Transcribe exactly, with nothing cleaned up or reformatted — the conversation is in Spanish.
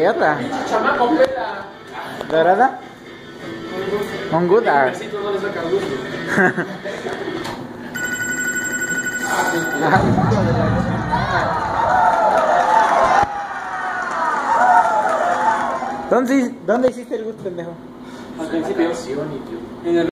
verla. Chamaco, pela. ¿De verdad? Un good art. Besito no le saca gusto. ¿Dónde, ¿Dónde hiciste el gusto, pendejo? Al principio. En el